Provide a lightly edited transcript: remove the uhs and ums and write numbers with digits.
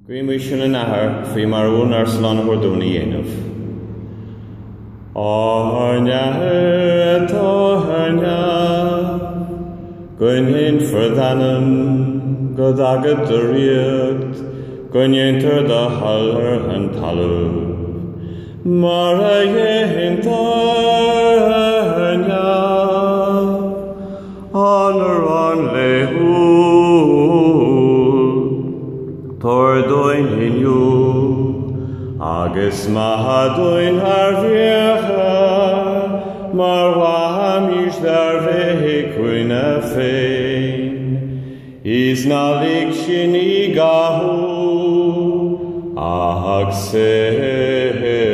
Grímuisi na nAthair faoi mar ón ar slán a hordóna dhéanamh. Ar nAthair atá ar neamh, Gcoinneann fordanam go dagad do riacht, Gcoinneantar do hallar an talamh. Mar a dhéantar ar neamh, anar an leithúil, Tor doin inniu, agus mahadoin ar bhíocha, mar wahamís dar bheith cuine féin. Is nálig sin I gathú, ach sé